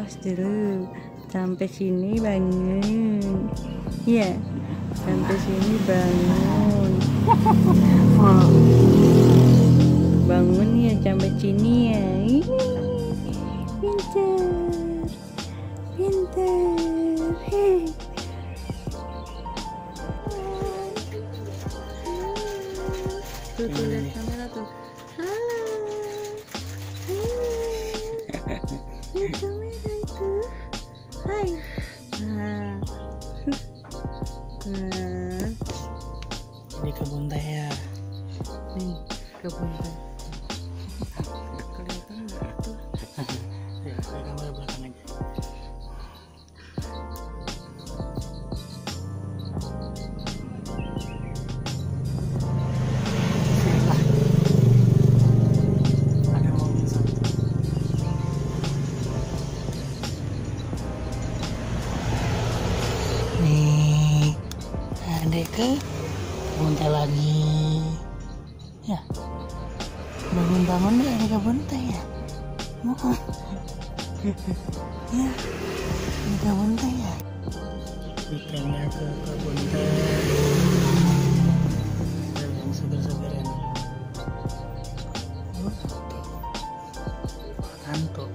awas dulu. Sampai sini bangun. Iya. Sampai sini bangun. Bangun ya sampai sini ya. Pintar. Pintar. Hei. Tuh lihat kamera tuh. Halo. Lihat kamera itu. Hai. Nah. Ini kebun teh ya. Nih kebun teh. Kelihatan nggak tuh? Ya, saya kamera belakang aja. Ada mobil satu. Nih, adek ke kebun teh lagi. Ya, bangun-bangun deh ada kebun teh ya. Ya, ada kebun teh ya. Weekendnya ke kebun teh. Yang seger-seger ini. Kantuk.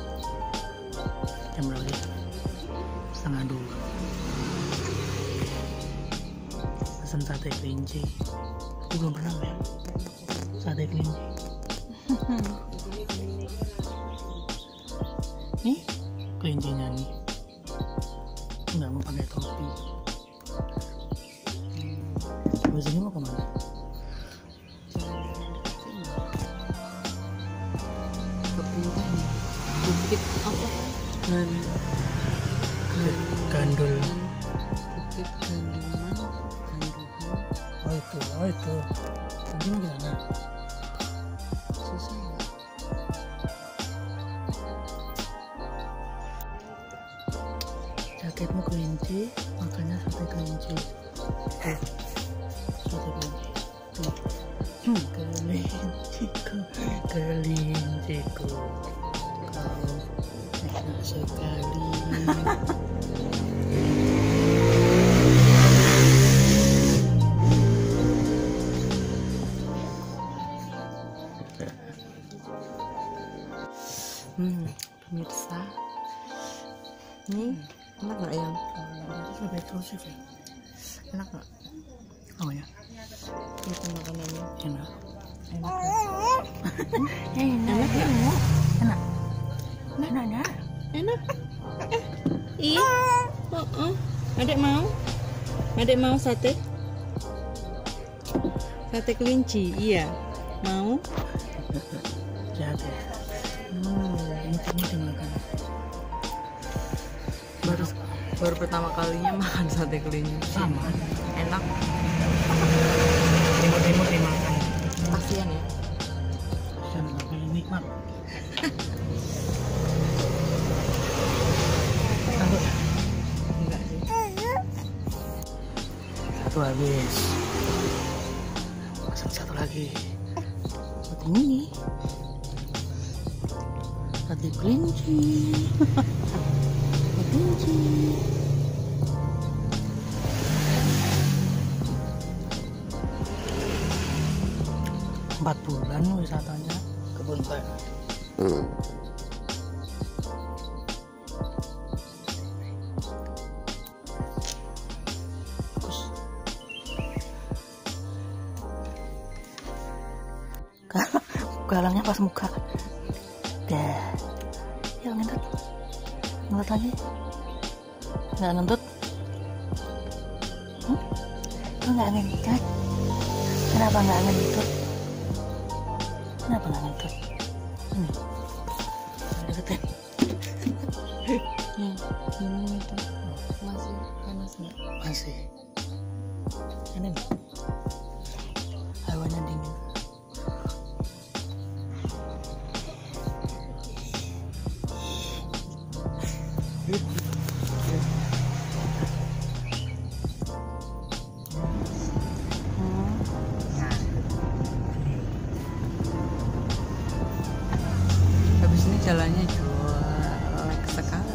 Jam berapa? 1:30. Pesan sate kelinci. Aku belum pernah ya sate kelinci. Nih kelincinya nih, nggak mau pakai topi. Habis ini mau kemana? Bukit apa? Gandul. Bukit Ganduman. Oh itu. Ini gimana? Susah nggak? Jaketmu kelinci, makanya sate kelinci. Tuh, sate kelinci. Tuh. Kelinciku, kau enak sekali. Pemirsa, ini enak nggak yang? Lebih eksklusif ya. Enak nggak? Oh ya, Itu makanannya. enak. Enak. Enak ya, enak. Enak. Enak. Iya. Adek mau? Adek mau sate? Sate kelinci, iya. Mau? Jahat ya. Ini dimakan. Baru pertama kalinya makan sate kelinci. Sama. Enak. Timur dimakan. Kasian ya. Sama paling nikmat. Satu. Enggak sih. Satu habis. Masuk satu lagi. Seperti ini. Sate kelinci. Sate kelinci. Empat bulan wisatanya kebun teh. Bagus. Galangnya pas muka. Dah. Yuk ngentut. Ngentut lagi. Nggak ngentut? Lu nggak ngentut? Kenapa nggak ngentut? Kenapa nggak ngentut? Ini. Deketin. Ini itu masih panas nggak? Masih. Ini nih. Hawanya dingin. Habis ini jalannya jelek sekali.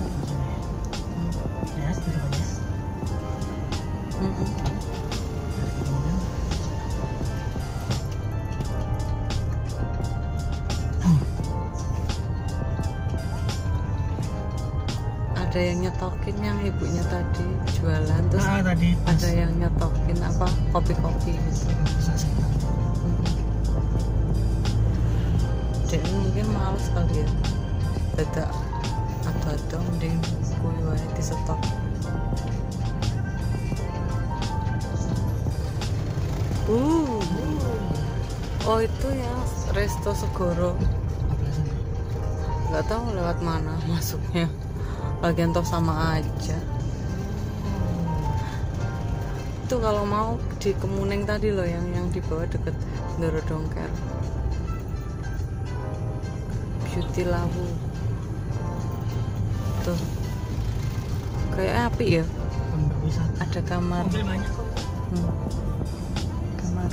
ada yang nyetokin yang ibunya tadi jualan, terus tadi ada yang nyetokin apa kopi-kopi gitu. Jadi mungkin males kali ya, dadak ada mending kue wae di stok. Oh itu ya Resto Segoro. Nggak tahu lewat mana masuknya. Lagian toh sama aja. Itu kalau mau di Kemuning tadi loh, yang di bawah deket Ndoro Dongker. Beauty Lawu. Tuh. Kayak api ya. Ada kamar. Mobil banyak kok. Kamar.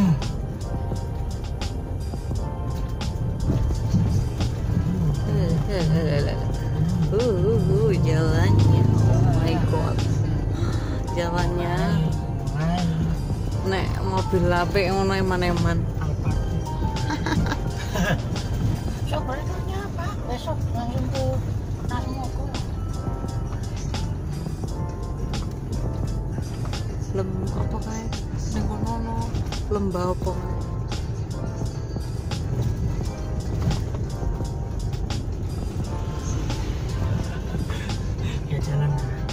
Jalannya, oh my god, jalannya, nek mobil lapik ngono eman-eman. Besok berenangnya apa? Besok langsung ke Narmoko. Apa kayak ning kono lembah apa kae? Jalan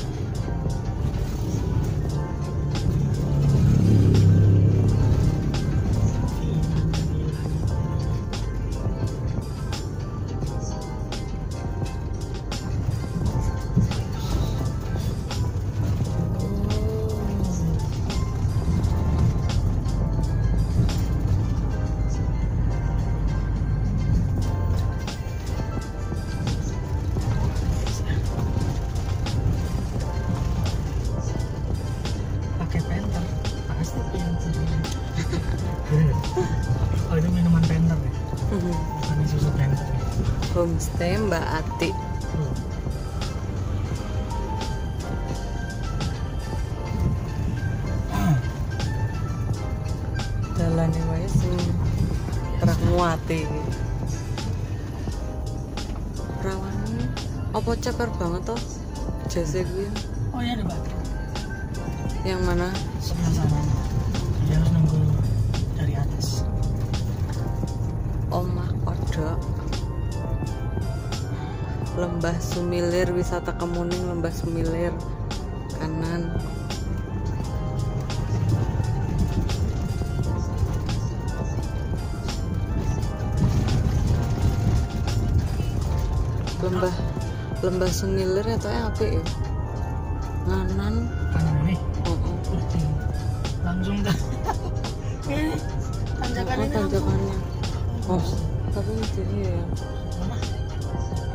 oh itu minuman penter ya? Bukan susu penter ya? Homestay Mbak Ati. Dalane wae sing terang muati. Perawane apa ceper banget toh jase gue. Oh iya ada baterai. Yang mana? Sebelah sana. Dia harus nunggu dari atas. Omah Kodok. Lembah Sumilir, wisata Kemuning Lembah Sumilir. Kanan. Lembah Sumilir itu apik ya. Nganan. Kanan nih. Langsung dah. Ini tanjakan ini. Tanjakannya. Oh, tapi ini ya. Mana?